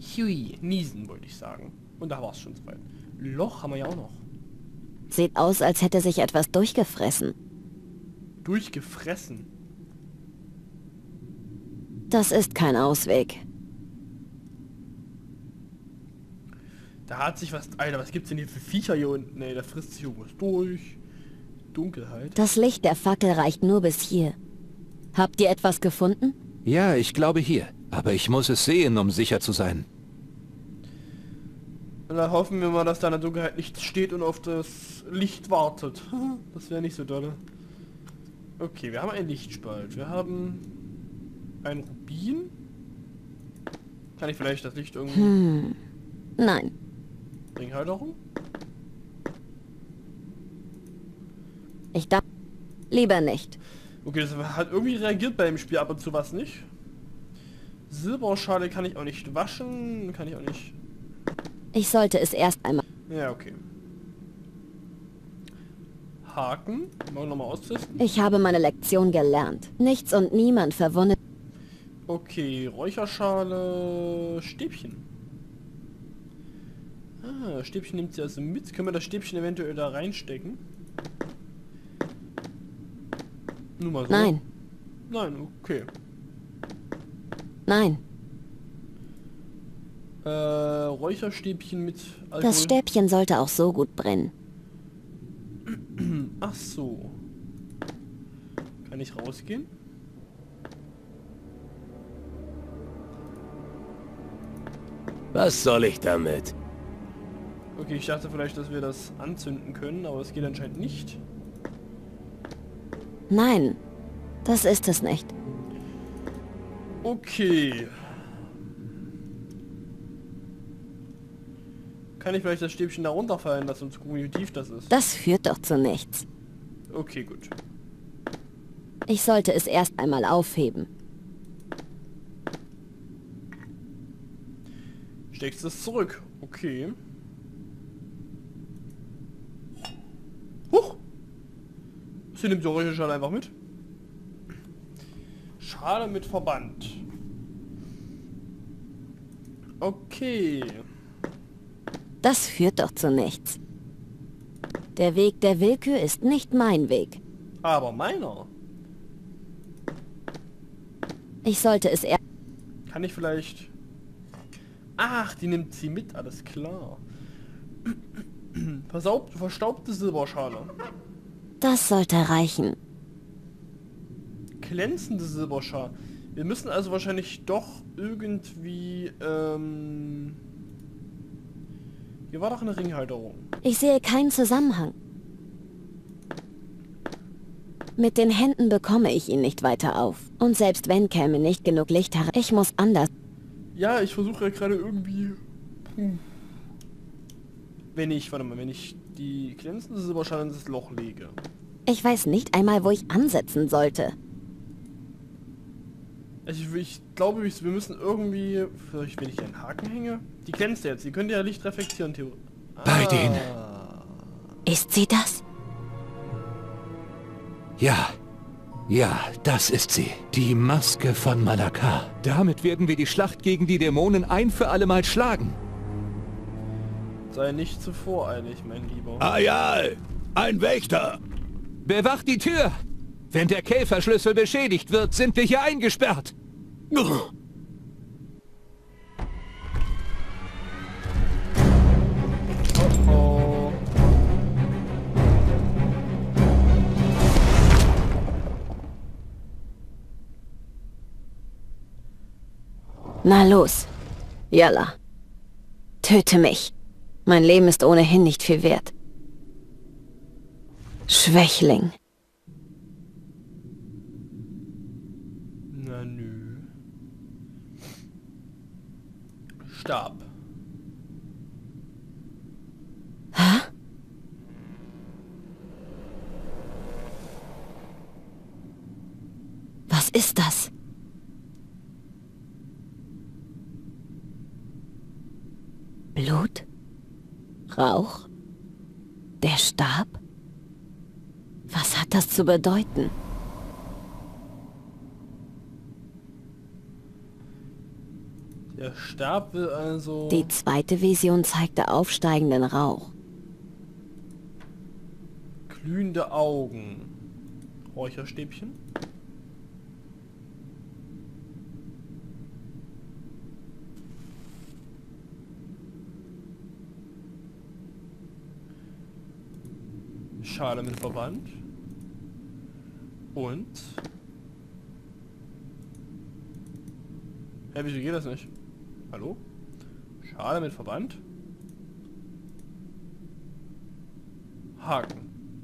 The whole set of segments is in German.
Hui, niesen wollte ich sagen. Und da war es schon soweit. Loch haben wir ja auch noch. Sieht aus, als hätte sich etwas durchgefressen. Durchgefressen? Das ist kein Ausweg. Da hat sich was... Alter, was gibt's denn hier für Viecher hier unten? Ey, da frisst sich irgendwas durch. Dunkelheit. Das Licht der Fackel reicht nur bis hier. Habt ihr etwas gefunden? Ja, ich glaube hier. Aber ich muss es sehen, um sicher zu sein. Und dann hoffen wir mal, dass da in der Dunkelheit nichts steht und auf das Licht wartet. Das wäre nicht so dolle. Okay, wir haben einen Lichtspalt. Wir haben ein Rubin. Kann ich vielleicht das Licht irgendwie... Nein. Ringhalterung? Ich dachte... Lieber nicht. Okay, das hat irgendwie reagiert bei dem Spiel ab und zu was nicht. Silberschale kann ich auch nicht waschen. Kann ich auch nicht... Ich sollte es erst einmal... Ja, okay. Haken. Wollen wir nochmal austesten? Ich habe meine Lektion gelernt. Nichts und niemand verwundet... Okay, Räucherschale, Stäbchen. Ah, Stäbchen nimmt sie also mit. Können wir das Stäbchen eventuell da reinstecken? Nur mal so. Nein. Nein, okay. Nein. Räucherstäbchen mit Alkohol. Das Stäbchen sollte auch so gut brennen. Ach so. Kann ich rausgehen? Was soll ich damit? Okay, ich dachte vielleicht, dass wir das anzünden können, aber es geht anscheinend nicht. Nein. Das ist es nicht. Okay. Kann ich vielleicht das Stäbchen da runterfallen lassen, um zu gucken, wie tief das ist? Das führt doch zu nichts. Okay, gut. Ich sollte es erst einmal aufheben. Steckst es zurück. Okay. Huch! Sie nimmt die Räucherschale einfach mit. Schale mit Verband. Okay. Das führt doch zu nichts. Der Weg der Willkür ist nicht mein Weg. Aber meiner. Ich sollte es erst... Kann ich vielleicht... Ach, die nimmt sie mit, alles klar. Verstaubte Silberschale. Das sollte reichen. Glänzende Silberschale. Wir müssen also wahrscheinlich doch irgendwie... Hier war doch eine Ringhalterung. Ich sehe keinen Zusammenhang. Mit den Händen bekomme ich ihn nicht weiter auf. Und selbst wenn käme nicht genug Licht herein, ich muss anders... Ja, ich versuche ja gerade irgendwie... Wenn ich die glänzende Silberschale in das Loch lege. Ich weiß nicht einmal, wo ich ansetzen sollte. Also ich glaube, wir müssen irgendwie... Vielleicht, wenn ich einen Haken hänge? Die glänzt jetzt, die könnte ja Licht reflektieren, theoretisch. Bei denen. Ist sie das? Ja. Ja, das ist sie. Die Maske von Malakar. Damit werden wir die Schlacht gegen die Dämonen ein für alle Mal schlagen. Sei nicht zu voreilig, mein Lieber. Ayal! Ein Wächter! Bewacht die Tür! Wenn der Käferschlüssel beschädigt wird, sind wir hier eingesperrt. Oh. Na los. Yalla. Töte mich. Mein Leben ist ohnehin nicht viel wert. Schwächling. Na nö. Stab. Hä? Was ist das? Blut? Rauch? Der Stab? Was hat das zu bedeuten? Der Stab will also... Die zweite Vision zeigte aufsteigenden Rauch. Glühende Augen. Räucherstäbchen. Schale mit Verband. Und... Hä, wieso geht das nicht? Hallo? Schale mit Verband. Haken.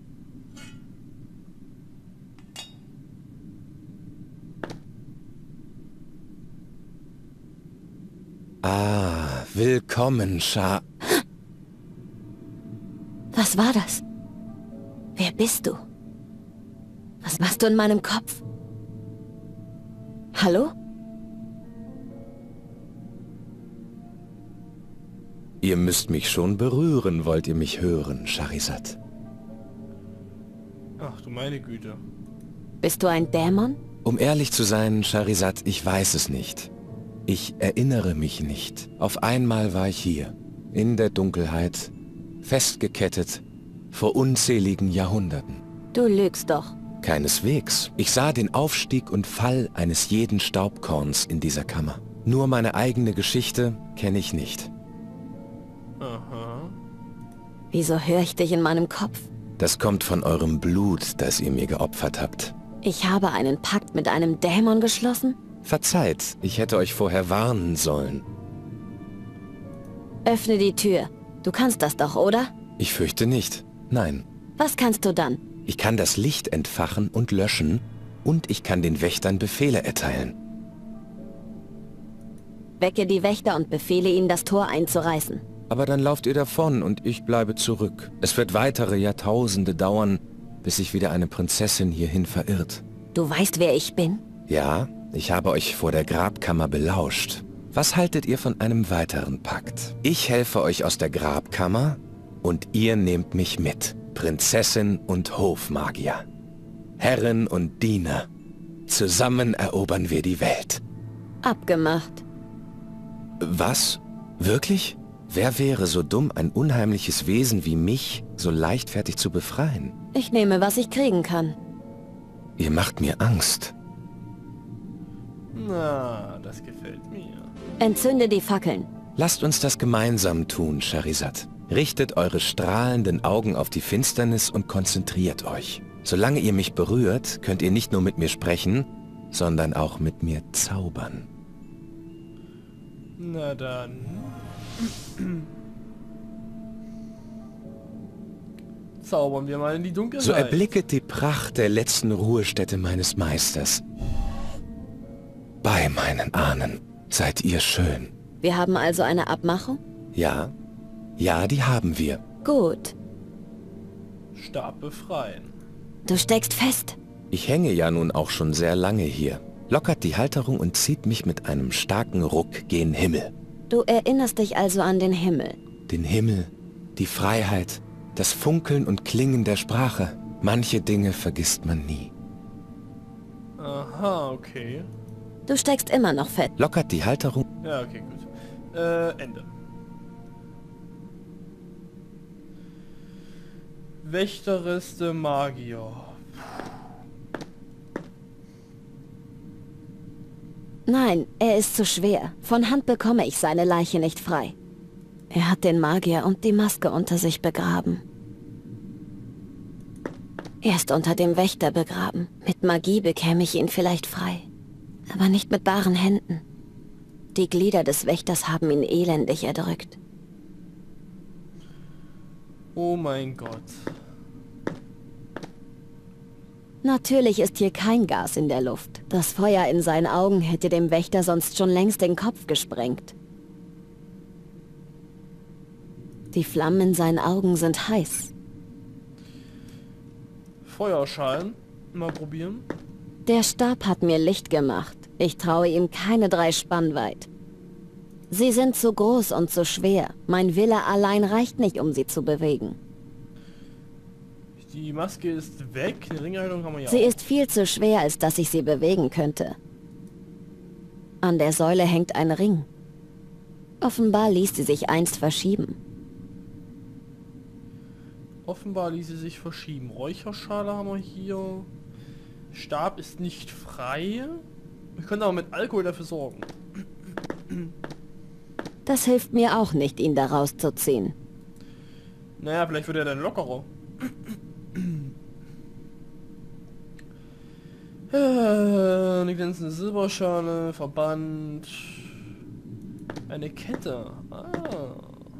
Ah, willkommen, Was war das? Wer bist du? Was machst du in meinem Kopf? Hallo? Ihr müsst mich schon berühren, wollt ihr mich hören, Charizard. Ach du meine Güte. Bist du ein Dämon? Um ehrlich zu sein, Charizard, ich weiß es nicht. Ich erinnere mich nicht. Auf einmal war ich hier, in der Dunkelheit, festgekettet, vor unzähligen Jahrhunderten. Du lügst doch. Keineswegs. Ich sah den Aufstieg und Fall eines jeden Staubkorns in dieser Kammer. Nur meine eigene Geschichte kenne ich nicht. Aha. Wieso höre ich dich in meinem Kopf? Das kommt von eurem Blut, das ihr mir geopfert habt. Ich habe einen Pakt mit einem Dämon geschlossen? Verzeiht, ich hätte euch vorher warnen sollen. Öffne die Tür. Du kannst das doch, oder? Ich fürchte nicht. Nein. Was kannst du dann? Ich kann das Licht entfachen und löschen und ich kann den Wächtern Befehle erteilen. Wecke die Wächter und befehle ihnen, das Tor einzureißen. Aber dann lauft ihr davon und ich bleibe zurück. Es wird weitere Jahrtausende dauern, bis sich wieder eine Prinzessin hierhin verirrt. Du weißt, wer ich bin? Ja, ich habe euch vor der Grabkammer belauscht. Was haltet ihr von einem weiteren Pakt? Ich helfe euch aus der Grabkammer und ihr nehmt mich mit. Prinzessin und Hofmagier. Herren und Diener. Zusammen erobern wir die Welt. Abgemacht. Was? Wirklich? Wer wäre so dumm, ein unheimliches Wesen wie mich so leichtfertig zu befreien? Ich nehme, was ich kriegen kann. Ihr macht mir Angst. Na, das gefällt mir. Entzünde die Fackeln. Lasst uns das gemeinsam tun, Charizard. Richtet eure strahlenden Augen auf die Finsternis und konzentriert euch. Solange ihr mich berührt, könnt ihr nicht nur mit mir sprechen, sondern auch mit mir zaubern. Na dann. Zaubern wir mal in die Dunkelheit. So erblicket die Pracht der letzten Ruhestätte meines Meisters. Bei meinen Ahnen seid ihr schön. Wir haben also eine Abmachung? Ja, ja, die haben wir. Gut. Stab befreien. Du steckst fest. Ich hänge ja nun auch schon sehr lange hier. Lockert die Halterung und zieht mich mit einem starken Ruck gen Himmel. Du erinnerst dich also an den Himmel. Den Himmel, die Freiheit, das Funkeln und Klingen der Sprache. Manche Dinge vergisst man nie. Aha, okay. Du steckst immer noch fest. Lockert die Halterung. Ja, okay, gut. Ende. Wächterreste Magier. Nein, er ist zu schwer. Von Hand bekomme ich seine Leiche nicht frei. Er hat den Magier und die Maske unter sich begraben. Er ist unter dem Wächter begraben. Mit Magie bekäme ich ihn vielleicht frei. Aber nicht mit baren Händen. Die Glieder des Wächters haben ihn elendig erdrückt. Oh mein Gott. Natürlich ist hier kein Gas in der Luft. Das Feuer in seinen Augen hätte dem Wächter sonst schon längst den Kopf gesprengt. Die Flammen in seinen Augen sind heiß. Feuerschalen. Mal probieren. Der Stab hat mir Licht gemacht. Ich traue ihm keine 3 Spann weit. Sie sind zu groß und zu schwer. Mein Wille allein reicht nicht, um sie zu bewegen. Die Maske ist weg. Die Ringhaltung haben wir ja Sie auch. ist viel zu schwer, als dass ich sie bewegen könnte. An der Säule hängt ein Ring. Offenbar ließ sie sich einst verschieben. Offenbar ließ sie sich verschieben. Räucherschale haben wir hier. Stab ist nicht frei. Wir können aber mit Alkohol dafür sorgen. Das hilft mir auch nicht, ihn da rauszuziehen. Naja, vielleicht wird er dann lockerer. Eine glänzende Silberschale, Verband. Eine Kette. Ah.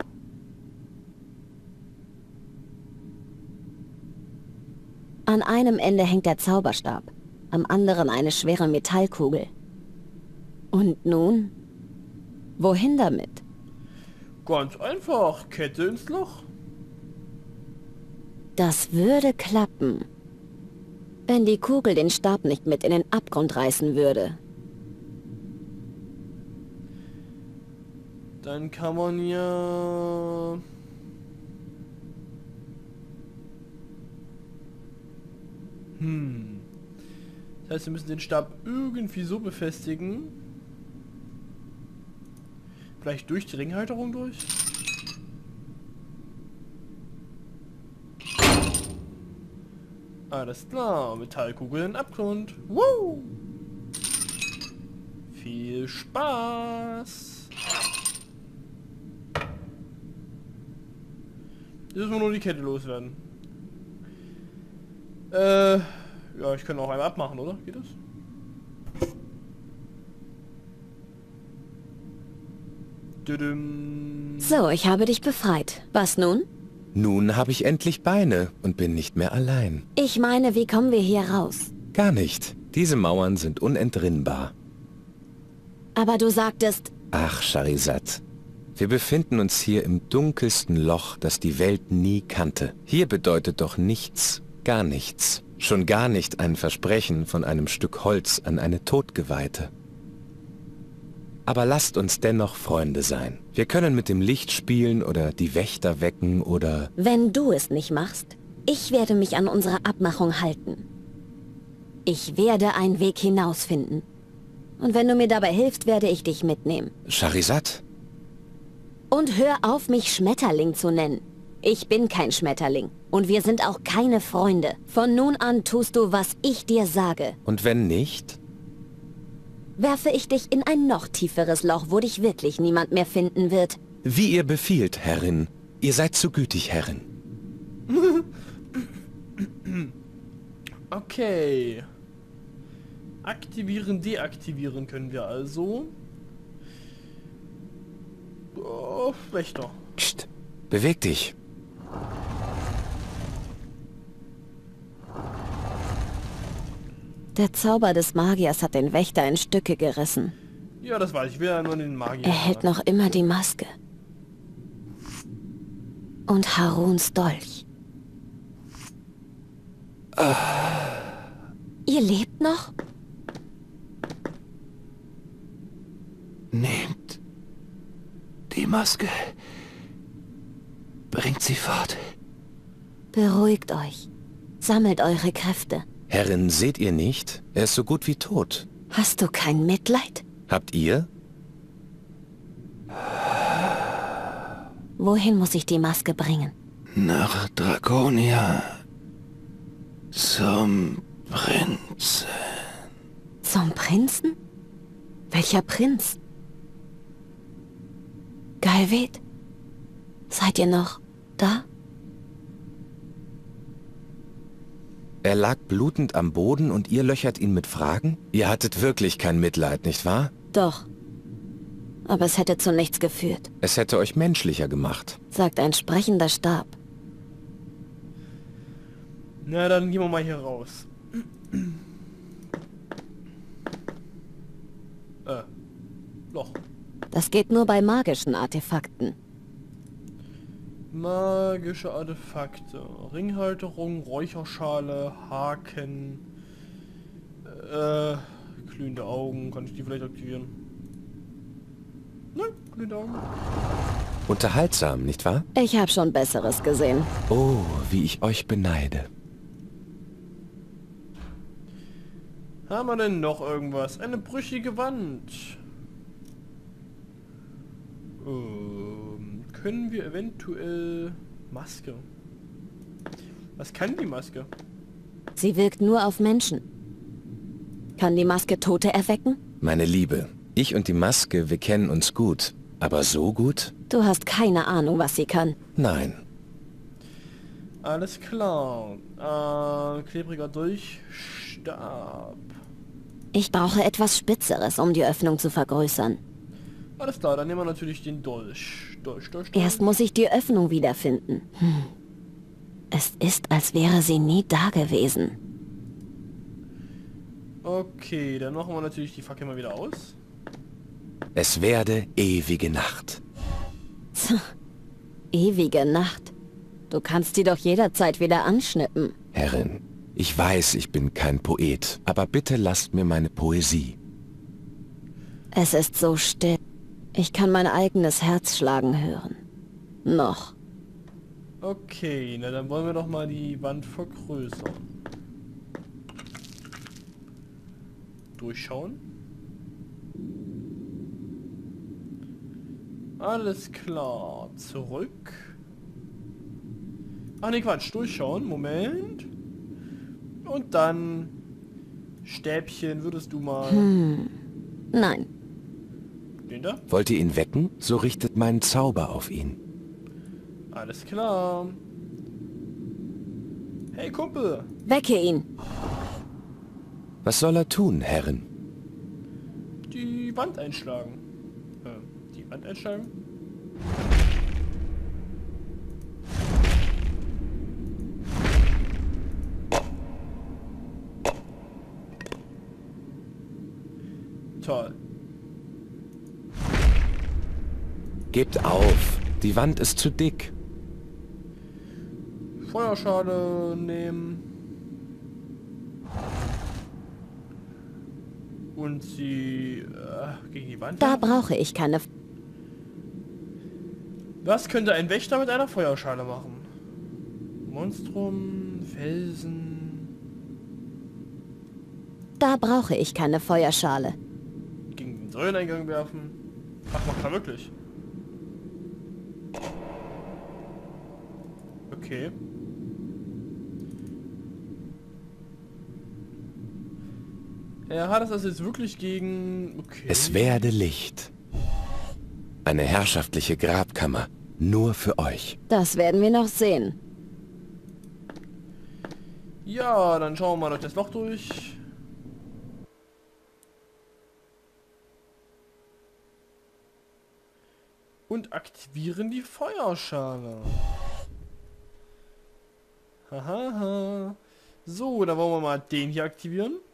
An einem Ende hängt der Zauberstab, am anderen eine schwere Metallkugel. Und nun? Wohin damit? Ganz einfach. Kette ins Loch. Das würde klappen, wenn die Kugel den Stab nicht mit in den Abgrund reißen würde. Dann kann man ja... Das heißt, wir müssen den Stab irgendwie so befestigen. Vielleicht durch die Ringhalterung durch? Alles klar, Metallkugel in den Abgrund. Woo! Viel Spaß! Jetzt müssen wir nur die Kette loswerden. Ja, ich kann auch einmal abmachen, oder? Geht das? Düdüm. So, ich habe dich befreit. Was nun? Nun habe ich endlich Beine und bin nicht mehr allein. Ich meine, wie kommen wir hier raus? Gar nicht. Diese Mauern sind unentrinnbar. Aber du sagtest... Ach, Charizard. Wir befinden uns hier im dunkelsten Loch, das die Welt nie kannte. Hier bedeutet doch nichts, gar nichts. Schon gar nicht ein Versprechen von einem Stück Holz an eine Todgeweihte. Aber lasst uns dennoch Freunde sein. Wir können mit dem Licht spielen oder die Wächter wecken oder... Wenn du es nicht machst, ich werde mich an unsere Abmachung halten. Ich werde einen Weg hinausfinden. Und wenn du mir dabei hilfst, werde ich dich mitnehmen. Charizard? Und hör auf, mich Schmetterling zu nennen. Ich bin kein Schmetterling. Und wir sind auch keine Freunde. Von nun an tust du, was ich dir sage. Und wenn nicht? Werfe ich dich in ein noch tieferes Loch, wo dich wirklich niemand mehr finden wird. Wie ihr befiehlt, Herrin. Ihr seid so gütig, Herrin. Okay. Aktivieren, deaktivieren können wir also. Oh, Wächter. Psst. Beweg dich. Der Zauber des Magiers hat den Wächter in Stücke gerissen. Ja, das weiß ich. Ich will ja nur den Magier. Er hält noch immer die Maske. Und Haruns Dolch. Ihr lebt noch? Nehmt die Maske. Bringt sie fort. Beruhigt euch. Sammelt eure Kräfte. Herrin, seht ihr nicht? Er ist so gut wie tot. Hast du kein Mitleid? Habt ihr? Wohin muss ich die Maske bringen? Nach Draconia. Zum Prinzen. Zum Prinzen? Welcher Prinz? Galved? Seid ihr noch da? Er lag blutend am Boden und ihr löchert ihn mit Fragen? Ihr hattet wirklich kein Mitleid, nicht wahr? Doch. Aber es hätte zu nichts geführt, Es hätte euch menschlicher gemacht. sagt ein sprechender Stab. Na, dann gehen wir mal hier raus. Loch. Das geht nur bei magischen Artefakten. Magische Artefakte. Ringhalterung, Räucherschale, Haken. Glühende Augen. Kann ich die vielleicht aktivieren? Nein, glühende Augen. Unterhaltsam, nicht wahr? Ich habe schon Besseres gesehen. Oh, wie ich euch beneide. Haben wir denn noch irgendwas? Eine brüchige Wand. Können wir eventuell... Maske. Was kann die Maske? Sie wirkt nur auf Menschen. Kann die Maske Tote erwecken? Meine Liebe, ich und die Maske, wir kennen uns gut. Aber so gut? Du hast keine Ahnung, was sie kann. Nein. Alles klar. Klebriger Dolchstab. Ich brauche etwas Spitzeres, um die Öffnung zu vergrößern. Alles klar, dann nehmen wir natürlich den Dolch. Dolch. Erst muss ich die Öffnung wiederfinden. Es ist, als wäre sie nie da gewesen. Okay, dann machen wir natürlich die Fackel mal wieder aus. Es werde ewige Nacht. Ewige Nacht. Du kannst die doch jederzeit wieder anschnippen. Herrin, ich weiß, ich bin kein Poet, aber bitte lasst mir meine Poesie. Es ist so still. Ich kann mein eigenes Herz schlagen hören. Noch. Okay, na dann wollen wir doch mal die Wand vergrößern. Durchschauen. Alles klar. Zurück. Ach ne, Quatsch. Durchschauen. Moment. Und dann... Stäbchen, würdest du mal... Nein. Den da? Wollt ihr ihn wecken? So richtet meinen Zauber auf ihn. Alles klar. Hey, Kumpel. Wecke ihn. Was soll er tun, Herrin? Die Wand einschlagen. Die Wand einschlagen? Toll. Gebt auf. Die Wand ist zu dick. Feuerschale nehmen. Und sie gegen die Wand. Da werfen. brauche ich keine... Was könnte ein Wächter mit einer Feuerschale machen? Monstrum, Felsen. Da brauche ich keine Feuerschale. Gegen den Säuleneingang werfen. Ach, macht er wirklich. Okay. Er hat es also jetzt wirklich gegen... Okay. Es werde Licht. Eine herrschaftliche Grabkammer. Nur für euch. Das werden wir noch sehen. Ja, dann schauen wir mal durch das Loch durch. Und aktivieren die Feuerschale. Haha. So, dann wollen wir mal den hier aktivieren.